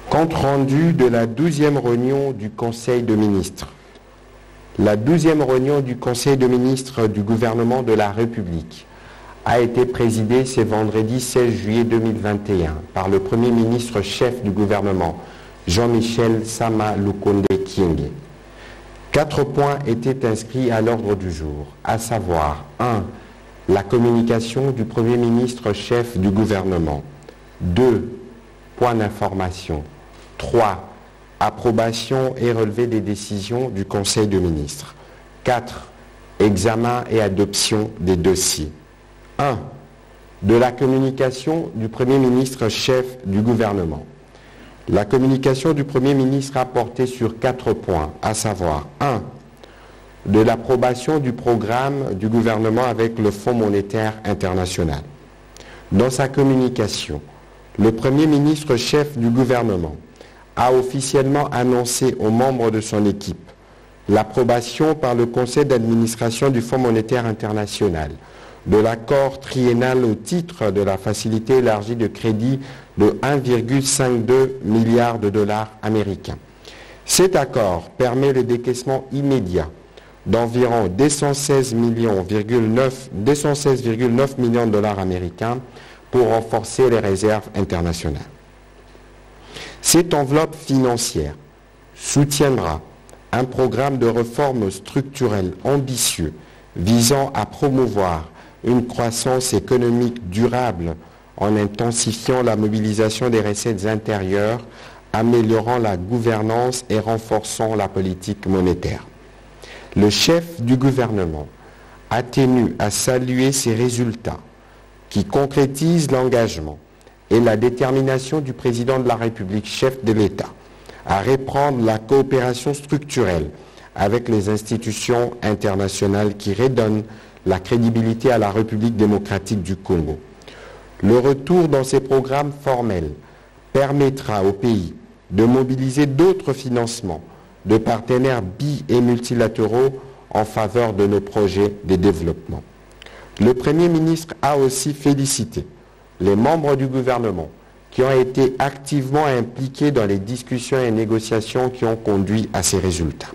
Compte rendu de la 12e réunion du Conseil de ministres. La 12e réunion du Conseil de ministres du gouvernement de la République a été présidée ce vendredi 16 juillet 2021 par le Premier ministre chef du gouvernement, Jean-Michel Sama Lukonde Kyenge. 4 points étaient inscrits à l'ordre du jour, à savoir 1. La communication du Premier ministre chef du gouvernement. 2. Point d'information. 3. Approbation et relevé des décisions du Conseil de ministres. 4. Examen et adoption des dossiers. 1. De la communication du Premier ministre chef du gouvernement. La communication du Premier ministre a porté sur 4 points, à savoir 1. De l'approbation du programme du gouvernement avec le Fonds monétaire international. Dans sa communication, le Premier ministre chef du gouvernement a officiellement annoncé aux membres de son équipe l'approbation par le Conseil d'administration du Fonds monétaire international de l'accord triennal au titre de la facilité élargie de crédit de 1,52 milliard de dollars américains. Cet accord permet le décaissement immédiat d'environ 216,9 millions de dollars américains pour renforcer les réserves internationales. Cette enveloppe financière soutiendra un programme de réformes structurelles ambitieux visant à promouvoir une croissance économique durable en intensifiant la mobilisation des recettes intérieures, améliorant la gouvernance et renforçant la politique monétaire. Le chef du gouvernement a tenu à saluer ces résultats qui concrétisent l'engagement et la détermination du président de la République, chef de l'État, à reprendre la coopération structurelle avec les institutions internationales qui redonnent la crédibilité à la République démocratique du Congo. Le retour dans ces programmes formels permettra au pays de mobiliser d'autres financements de partenaires bi- et multilatéraux en faveur de nos projets de développement. Le Premier ministre a aussi félicité les membres du gouvernement qui ont été activement impliqués dans les discussions et négociations qui ont conduit à ces résultats.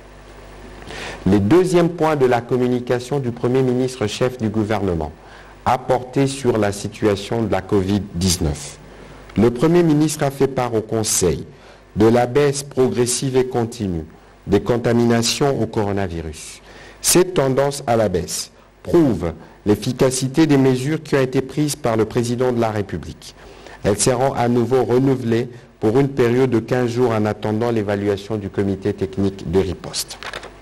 Le deuxième point de la communication du Premier ministre chef du gouvernement a porté sur la situation de la Covid-19. Le Premier ministre a fait part au Conseil de la baisse progressive et continue des contaminations au coronavirus. Cette tendance à la baisse prouve l'efficacité des mesures qui ont été prises par le président de la République. Elles seront à nouveau renouvelées pour une période de 15 jours en attendant l'évaluation du comité technique de riposte.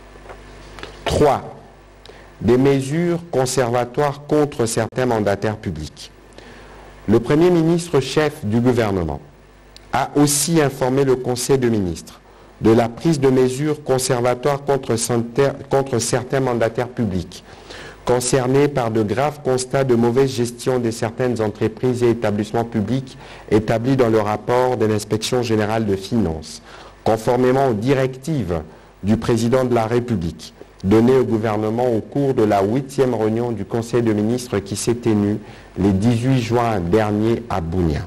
3. Des mesures conservatoires contre certains mandataires publics. Le Premier ministre chef du gouvernement a aussi informé le Conseil de ministres de la prise de mesures conservatoires contre certains mandataires publics concernés par de graves constats de mauvaise gestion de certaines entreprises et établissements publics établis dans le rapport de l'Inspection générale de finances, conformément aux directives du président de la République données au gouvernement au cours de la 8e réunion du Conseil de ministres qui s'est tenue le 18 juin dernier à Bunia.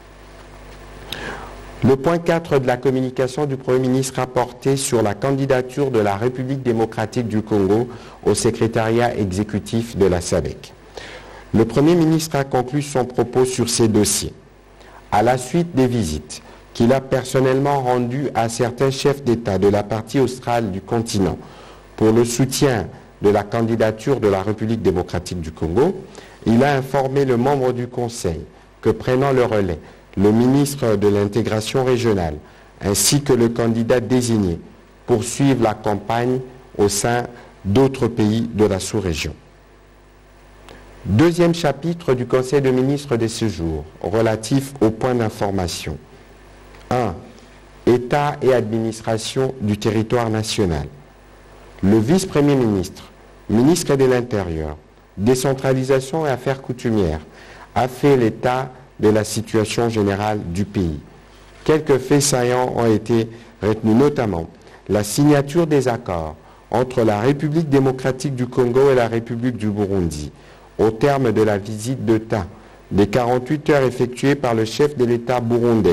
Le point 4 de la communication du Premier ministre a porté sur la candidature de la République démocratique du Congo au secrétariat exécutif de la SADC. Le Premier ministre a conclu son propos sur ces dossiers. À la suite des visites qu'il a personnellement rendues à certains chefs d'État de la partie australe du continent pour le soutien de la candidature de la République démocratique du Congo, il a informé le membre du Conseil que prenant le relais, le ministre de l'intégration régionale ainsi que le candidat désigné poursuivent la campagne au sein d'autres pays de la sous-région. Deuxième chapitre du Conseil de ministres de ce jour, relatif aux points d'information. 1. État et administration du territoire national. Le vice-premier ministre, ministre de l'Intérieur, décentralisation et affaires coutumières, a fait l'état de la situation générale du pays. Quelques faits saillants ont été retenus, notamment la signature des accords entre la République démocratique du Congo et la République du Burundi, au terme de la visite d'État des 48 heures effectuées par le chef de l'État burundais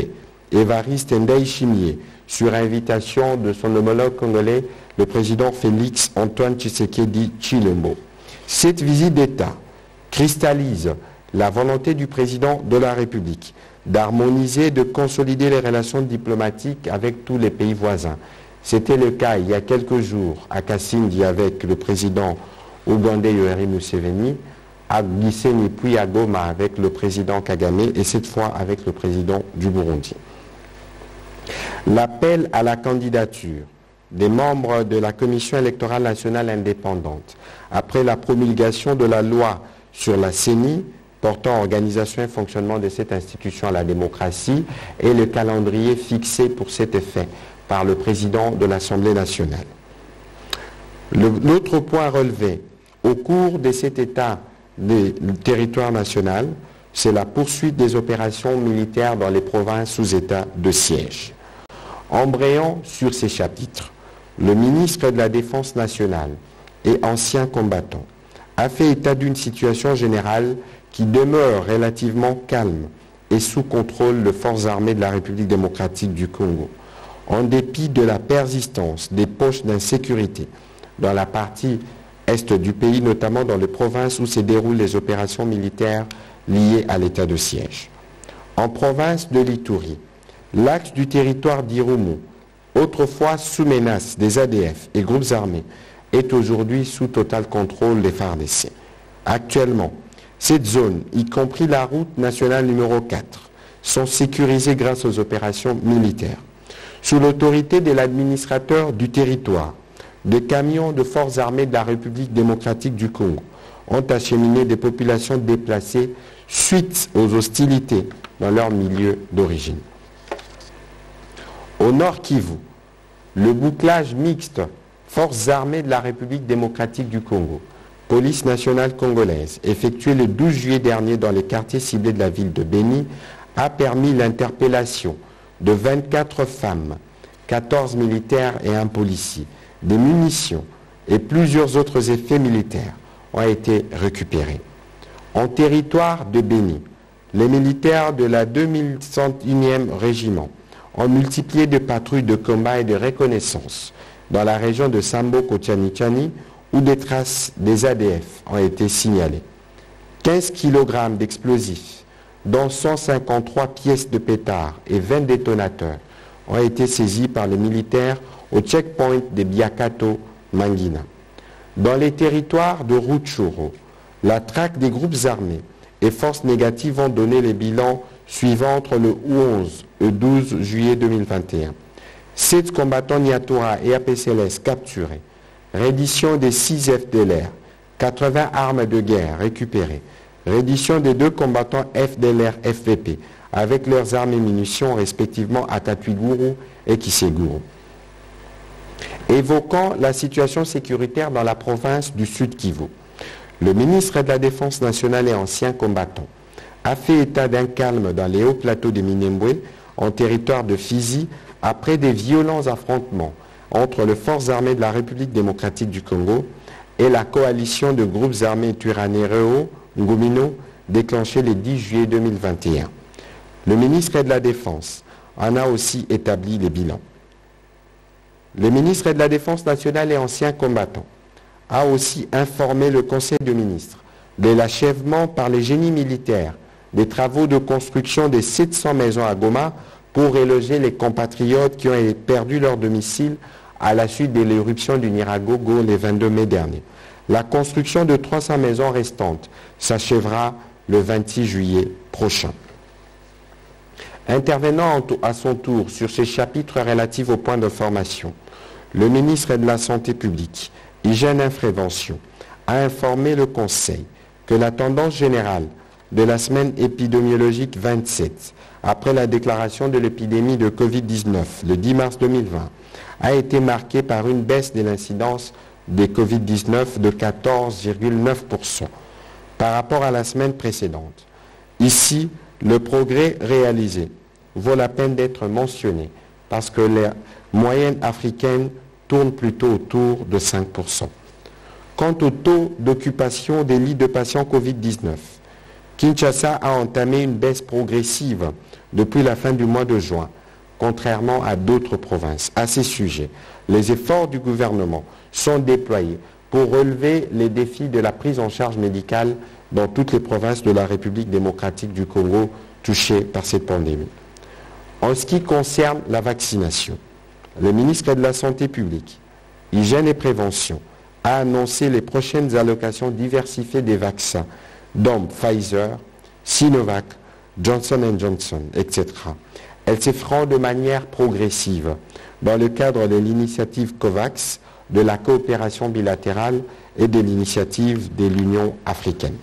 Évariste Ndayishimiye, sur invitation de son homologue congolais, le président Félix Antoine Tshisekedi Tshilombo. Cette visite d'État cristallise la volonté du président de la République d'harmoniser et de consolider les relations diplomatiques avec tous les pays voisins. C'était le cas il y a quelques jours à Kasindi avec le président ougandais Yoweri Museveni, à Gisenyi puis à Goma avec le président Kagame et cette fois avec le président du Burundi. L'appel à la candidature des membres de la Commission électorale nationale indépendante après la promulgation de la loi sur la CENI portant organisation et fonctionnement de cette institution à la démocratie et le calendrier fixé pour cet effet par le président de l'Assemblée nationale. L'autre point relevé au cours de cet état du territoire national, c'est la poursuite des opérations militaires dans les provinces sous état de siège. Embrayant sur ces chapitres, le ministre de la Défense nationale et ancien combattant a fait état d'une situation générale qui demeure relativement calme et sous contrôle des forces armées de la République démocratique du Congo, en dépit de la persistance des poches d'insécurité dans la partie est du pays, notamment dans les provinces où se déroulent les opérations militaires liées à l'état de siège. En province de l'Ituri, l'axe du territoire d'Irumu, autrefois sous menace des ADF et groupes armés, est aujourd'hui sous total contrôle des FARDC. Actuellement, cette zone, y compris la route nationale numéro 4, sont sécurisées grâce aux opérations militaires. Sous l'autorité de l'administrateur du territoire, des camions de forces armées de la République démocratique du Congo ont acheminé des populations déplacées suite aux hostilités dans leur milieu d'origine. Au nord Kivu, le bouclage mixte forces armées de la République démocratique du Congo, police nationale congolaise, effectué le 12 juillet dernier dans les quartiers ciblés de la ville de Beni, a permis l'interpellation de 24 femmes, 14 militaires et un policier. Des munitions et plusieurs autres effets militaires ont été récupérés. En territoire de Beni, les militaires de la 2101e régiment ont multiplié des patrouilles de combat et de reconnaissance dans la région de Sambo-Kotiani-Chani où des traces des ADF ont été signalées. 15 kg d'explosifs, dont 153 pièces de pétards et 20 détonateurs, ont été saisis par les militaires au checkpoint de Biakato, Mangina. Dans les territoires de Rutshuru, la traque des groupes armés et forces négatives ont donné les bilans suivants entre le 11 et 12 juillet 2021. 7 combattants Nyatura et APCLS capturés, reddition des 6 FDLR, 80 armes de guerre récupérées, reddition des 2 combattants FDLR-FVP avec leurs armes et munitions respectivement à Tatouiguru et Kiseguru. Évoquant la situation sécuritaire dans la province du Sud Kivu, le ministre de la Défense nationale et ancien combattant a fait état d'un calme dans les hauts plateaux de Minembwe, en territoire de Fizi, après des violents affrontements entre les forces armées de la République démocratique du Congo et la coalition de groupes armés Twiranereho, Ngumino, déclenchée le 10 juillet 2021. Le ministre de la Défense en a aussi établi les bilans. Le ministre de la Défense nationale et ancien combattant a aussi informé le Conseil des ministres de l'achèvement par les génies militaires des travaux de construction de 700 maisons à Goma pour reloger les compatriotes qui ont perdu leur domicile à la suite de l'éruption du Nyiragongo le 22 mai dernier. La construction de 300 maisons restantes s'achèvera le 26 juillet prochain. Intervenant à son tour sur ces chapitres relatifs aux points de formation, le ministre de la Santé publique, Hygiène et Prévention, a informé le Conseil que la tendance générale de la semaine épidémiologique 27, après la déclaration de l'épidémie de Covid-19 le 10 mars 2020, a été marquée par une baisse de l'incidence des Covid-19 de 14,9% par rapport à la semaine précédente. Ici, le progrès réalisé vaut la peine d'être mentionné parce que les moyennes africaines tournent plutôt autour de 5%. Quant au taux d'occupation des lits de patients Covid-19, Kinshasa a entamé une baisse progressive depuis la fin du mois de juin, contrairement à d'autres provinces. À ces sujets, les efforts du gouvernement sont déployés pour relever les défis de la prise en charge médicale dans toutes les provinces de la République démocratique du Congo touchées par cette pandémie. En ce qui concerne la vaccination, le ministre de la Santé publique, Hygiène et Prévention a annoncé les prochaines allocations diversifiées des vaccins, dont Pfizer, Sinovac, Johnson & Johnson, etc. Elles se feront de manière progressive dans le cadre de l'initiative COVAX, de la coopération bilatérale et de l'initiative de l'Union africaine.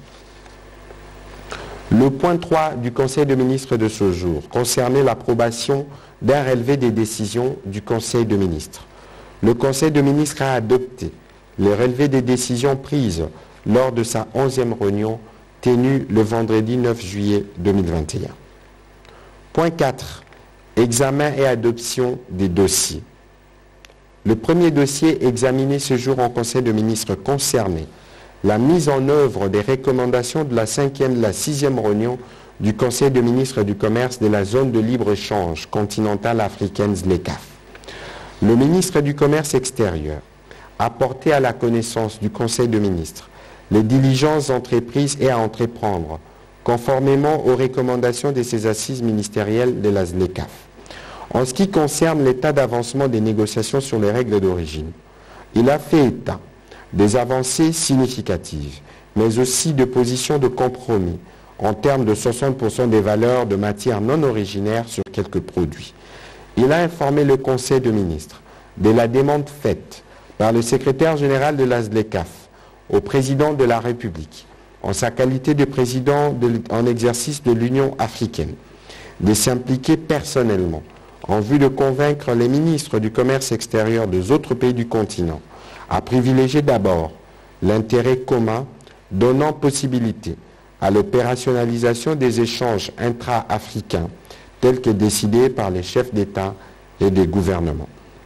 Le point 3 du Conseil de ministres de ce jour concernait l'approbation d'un relevé des décisions du Conseil de ministres. Le Conseil de ministres a adopté les relevés des décisions prises lors de sa 11e réunion tenue le vendredi 9 juillet 2021. Point 4. Examen et adoption des dossiers. Le premier dossier examiné ce jour en Conseil de ministres concernait la mise en œuvre des recommandations de la 6e réunion du Conseil de ministres du commerce de la zone de libre-échange continentale africaine ZLECAf. Le ministre du Commerce extérieur a porté à la connaissance du Conseil de ministres les diligences entreprises et à entreprendre, conformément aux recommandations de ces assises ministérielles de la ZLECAf. En ce qui concerne l'état d'avancement des négociations sur les règles d'origine, il a fait état des avancées significatives, mais aussi de positions de compromis en termes de 60% des valeurs de matières non originaires sur quelques produits. Il a informé le Conseil de ministres de la demande faite par le secrétaire général de la ZLECAf au président de la République, en sa qualité de président en exercice de l'Union africaine, de s'impliquer personnellement en vue de convaincre les ministres du commerce extérieur des autres pays du continent à privilégier d'abord l'intérêt commun, donnant possibilité à l'opérationnalisation des échanges intra-africains tels que décidés par les chefs d'État et des gouvernements.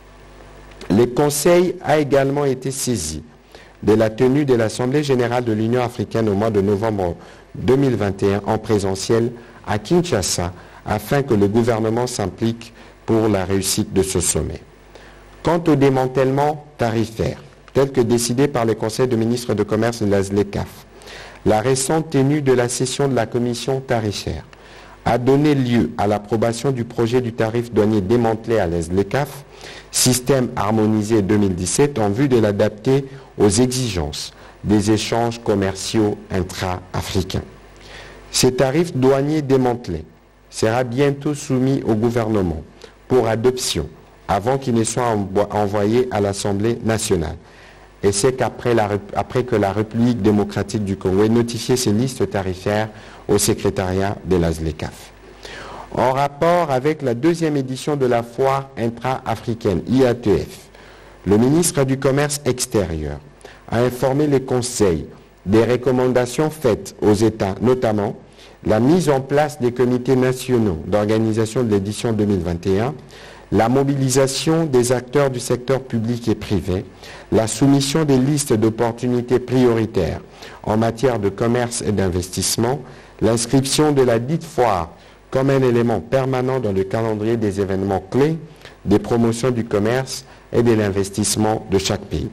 Le Conseil a également été saisi de la tenue de l'Assemblée générale de l'Union africaine au mois de novembre 2021 en présentiel à Kinshasa afin que le gouvernement s'implique pour la réussite de ce sommet. Quant au démantèlement tarifaire, tel que décidé par le Conseil de ministres de commerce de la ZLECAf, la récente tenue de la session de la commission tarifaire a donné lieu à l'approbation du projet du tarif douanier démantelé à la ZLECAf, système harmonisé 2017, en vue de l'adapter aux exigences des échanges commerciaux intra-africains. Ce tarif douanier démantelé sera bientôt soumis au gouvernement pour adoption avant qu'il ne soit envoyé à l'Assemblée nationale. Et c'est qu'après que la République démocratique du Congo ait notifié ces listes tarifaires au secrétariat de la ZLECAf. En rapport avec la 2e édition de la foire intra-africaine IATF, le ministre du Commerce extérieur a informé le Conseil des recommandations faites aux États, notamment la mise en place des comités nationaux d'organisation de l'édition 2021, la mobilisation des acteurs du secteur public et privé, la soumission des listes d'opportunités prioritaires en matière de commerce et d'investissement, l'inscription de la dite foire comme un élément permanent dans le calendrier des événements clés, des promotions du commerce et de l'investissement de chaque pays.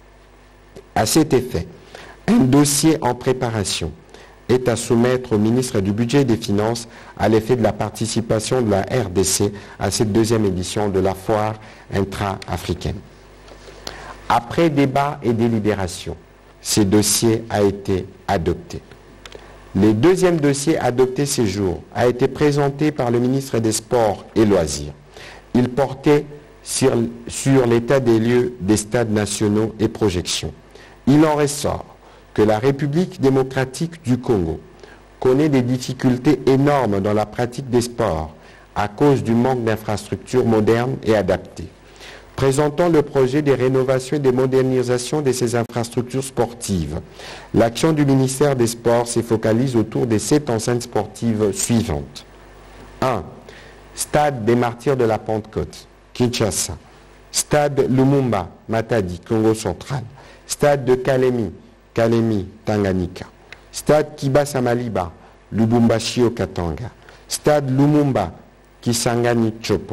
À cet effet, un dossier en préparation est à soumettre au ministre du Budget et des Finances à l'effet de la participation de la RDC à cette 2e édition de la foire intra-africaine. Après débat et délibération, ce dossier a été adopté. Le 2e dossier adopté ce jour a été présenté par le ministre des Sports et Loisirs. Il portait sur l'état des lieux des stades nationaux et projections. Il en ressort que la République démocratique du Congo connaît des difficultés énormes dans la pratique des sports à cause du manque d'infrastructures modernes et adaptées. Présentant le projet de rénovation et de modernisation de ces infrastructures sportives, l'action du ministère des Sports se focalise autour des 7 enceintes sportives suivantes. 1. Stade des Martyrs de la Pentecôte, Kinshasa. Stade Lumumba, Matadi, Congo central. Stade de Kalemi, Tanganyika. Stade Kibasa Maliba, Lubumbashi au Katanga. Stade Lumumba, Kisangani Chopo.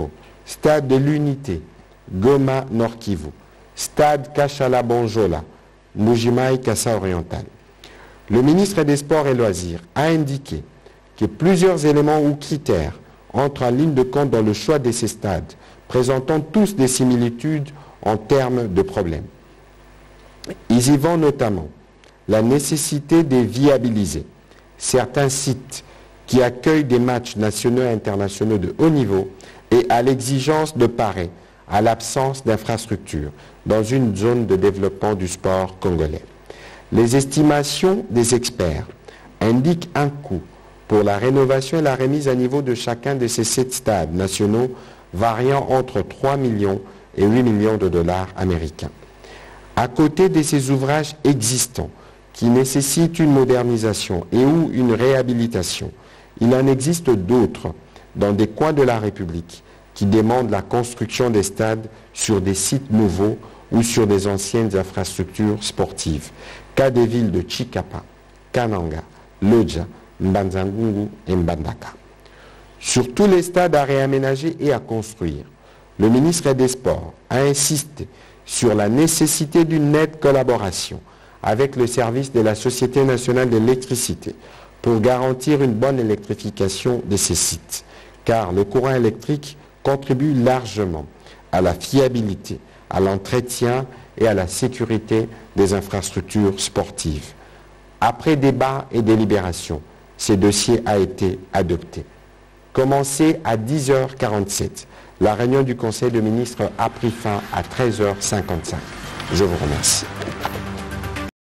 Stade de l'Unité, Goma Nord Kivu, Stade Kachala Bonjola, Mbujimayi Kassa Oriental. Le ministre des Sports et Loisirs a indiqué que plusieurs éléments ou critères entrent en ligne de compte dans le choix de ces stades, présentant tous des similitudes en termes de problèmes. Ils y vont notamment la nécessité de viabiliser certains sites qui accueillent des matchs nationaux et internationaux de haut niveau et à l'exigence de parer à l'absence d'infrastructures dans une zone de développement du sport congolais. Les estimations des experts indiquent un coût pour la rénovation et la remise à niveau de chacun de ces 7 stades nationaux variant entre 3 millions et 8 millions de dollars américains. À côté de ces ouvrages existants qui nécessitent une modernisation et ou une réhabilitation, il en existe d'autres dans des coins de la République qui demandent la construction des stades sur des sites nouveaux ou sur des anciennes infrastructures sportives, cas des villes de Chikapa, Kananga, Lodja, Mbanzangungu et Mbandaka. Sur tous les stades à réaménager et à construire, le ministre des Sports a insisté sur la nécessité d'une nette collaboration avec le service de la Société nationale de l'électricité pour garantir une bonne électrification de ces sites, car le courant électrique contribue largement à la fiabilité, à l'entretien et à la sécurité des infrastructures sportives. Après débat et délibération, ce dossier a été adopté. Commencé à 10h47, la réunion du Conseil des ministres a pris fin à 13h55. Je vous remercie.